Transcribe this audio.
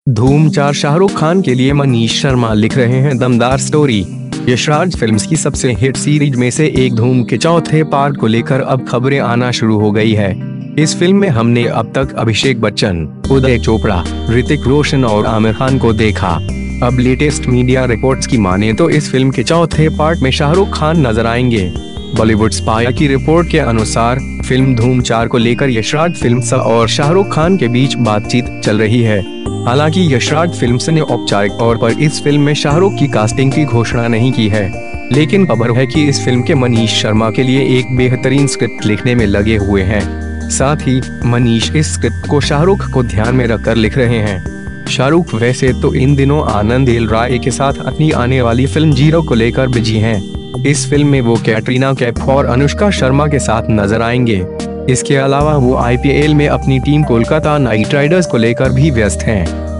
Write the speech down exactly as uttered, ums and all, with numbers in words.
धूम चार शाहरुख खान के लिए मनीष शर्मा लिख रहे हैं दमदार स्टोरी। यशराज फिल्म्स की सबसे हिट सीरीज में से एक धूम के चौथे पार्ट को लेकर अब खबरें आना शुरू हो गई है। इस फिल्म में हमने अब तक अभिषेक बच्चन, उदय चोपड़ा, ऋतिक रोशन और आमिर खान को देखा। अब लेटेस्ट मीडिया रिपोर्ट्स की माने तो इस फिल्म के चौथे पार्ट में शाहरुख खान नजर आएंगे। बॉलीवुड स्पाई की रिपोर्ट के अनुसार फिल्म धूम चार को लेकर यशराज फिल्म्स और शाहरुख खान के बीच बातचीत चल रही है। हालांकि यशराज फिल्म्स ने औपचारिक तौर पर इस फिल्म में शाहरुख की कास्टिंग की घोषणा नहीं की है, लेकिन खबर है कि इस फिल्म के मनीष शर्मा के लिए एक बेहतरीन स्क्रिप्ट लिखने में लगे हुए हैं। साथ ही मनीष इस स्क्रिप्ट को शाहरुख को ध्यान में रखकर लिख रहे हैं। शाहरुख वैसे तो इन दिनों आनंद एल राय के साथ अपनी आने वाली फिल्म जीरो को लेकर बिजी हैं। इस फिल्म में वो कैटरीना कैफ और अनुष्का शर्मा के साथ नजर आएंगे। इसके अलावा वो आई पी एल में अपनी टीम कोलकाता नाइट राइडर्स को लेकर भी व्यस्त हैं।